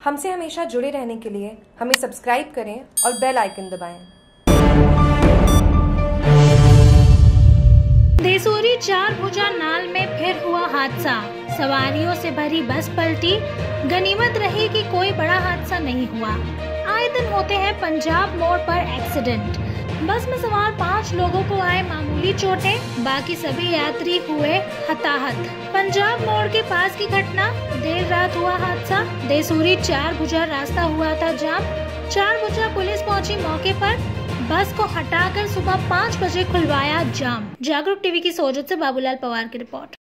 हमसे हमेशा जुड़े रहने के लिए हमें सब्सक्राइब करें और बेल आइकन दबाएं। देसूरी चारभुजा नाल में फिर हुआ हादसा। सवारियों से भरी बस पलटी। गनीमत रही कि कोई बड़ा हादसा नहीं हुआ। आए दिन होते हैं पंजाब मोड़ पर एक्सीडेंट। बस में सवार 5 लोगों को आए मामूली चोटें, बाकी सभी यात्री हुए हताहत। पंजाब मोड़ के पास की घटना, देर रात हुआ हादसा। देसूरी चारभुजा रास्ता हुआ था जाम। चारभुजा पुलिस पहुंची मौके पर, बस को हटाकर सुबह 5 बजे खुलवाया जाम। जागरूक टीवी की सोजत से बाबूलाल पवार की रिपोर्ट।